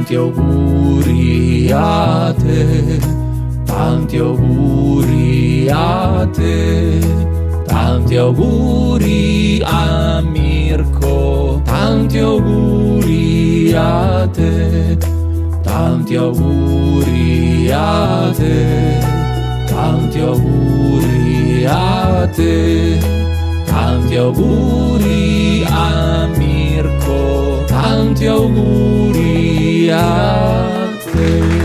tanti auguri a te, tanti auguri a te, tanti auguri a Mirko, tanti auguri a te, tanti auguri a te, tanti auguri a te, tanti auguri a Mirko, tanti auguri a te.